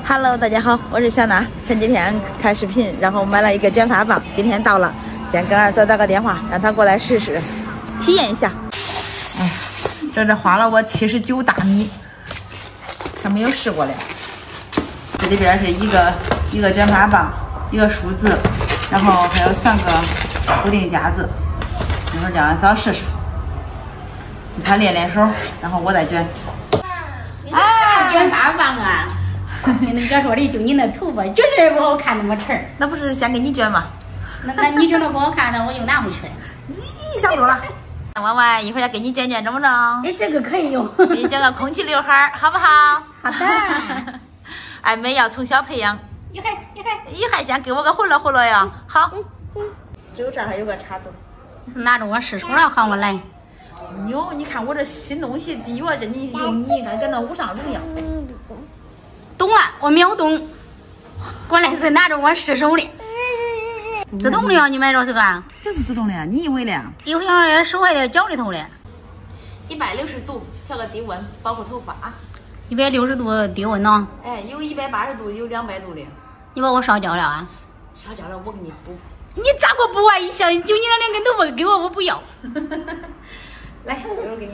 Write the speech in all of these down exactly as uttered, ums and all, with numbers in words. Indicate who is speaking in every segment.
Speaker 1: Hello， 大家好，我是小娜。前几天看视频，然后买了一个卷发棒，今天到了，先跟二嫂打个电话，让他过来试试，体验一下。哎，这这花了我七十九大米，还没有试过嘞。这里边是一个一个卷发棒，一个梳子，然后还有三个固定夹子。一会儿叫二嫂试试，他练练手，然后我再卷。
Speaker 2: 啊，卷发棒啊！跟人家说的，就你那头发绝对不好看那么沉。
Speaker 1: 那不是先给你卷吗？
Speaker 2: 那那你卷的不好看，那我又拿不去。
Speaker 1: 咦，想多了。弯弯，一会儿要给你卷卷，中不中？
Speaker 2: 哎，这个可以用。
Speaker 1: 给你卷个空气刘海，好不好？
Speaker 2: 好的。
Speaker 1: 爱美要从小培养。
Speaker 2: 一海一海
Speaker 1: 一海先给我个活络活络呀。好。只有这儿还有个叉子。
Speaker 2: 拿着我试手了，喊我来。
Speaker 1: 牛，你看我这新东西，第一我这你用你应该跟那无上荣耀。
Speaker 2: 懂了，我秒懂。过来是拿着我试手的。自动的呀，你买着这个？
Speaker 1: 这是自动的呀，你以为的？
Speaker 2: 有些手还在脚里头嘞。
Speaker 1: 一百六十度调个低温，保护头发。
Speaker 2: 一百六十度低温呢？
Speaker 1: 哎，有一百八十度，有两百度的。
Speaker 2: 你把我烧焦了啊？
Speaker 1: 烧焦了，我给你补。
Speaker 2: 你咋个补啊？一想就你那两根头发给我，我不要。
Speaker 1: 来，我给你。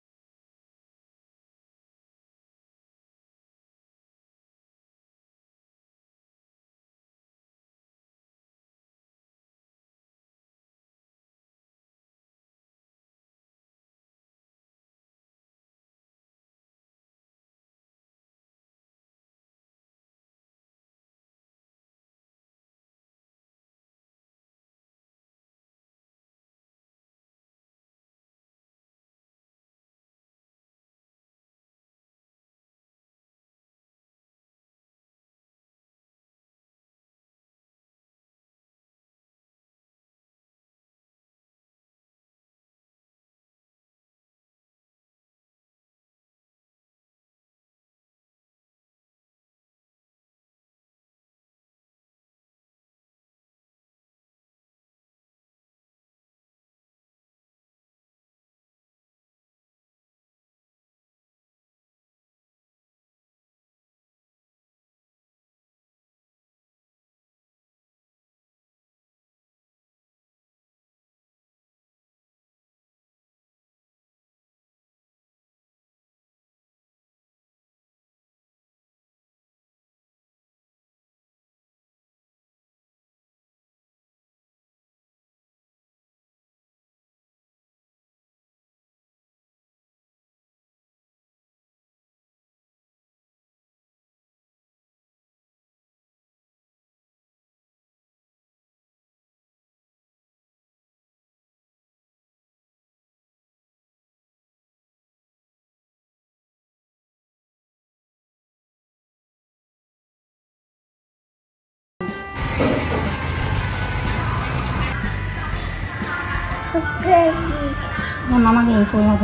Speaker 2: 我妈妈给你说要说。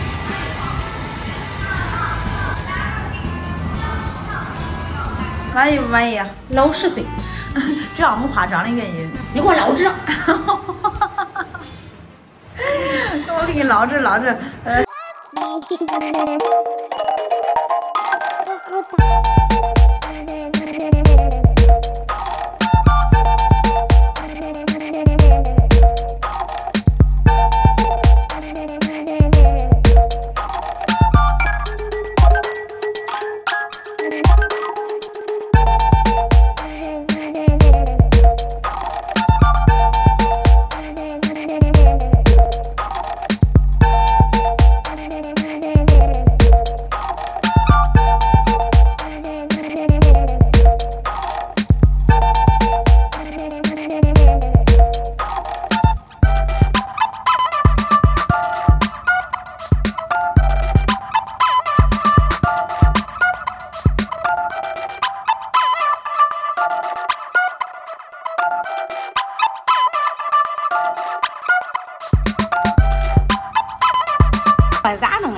Speaker 1: 满意不满意啊？
Speaker 2: 老十岁，
Speaker 1: 主要我们化妆的原因。
Speaker 2: 你给我捞着。
Speaker 1: 我给你捞着捞着，呃。
Speaker 2: 咋弄？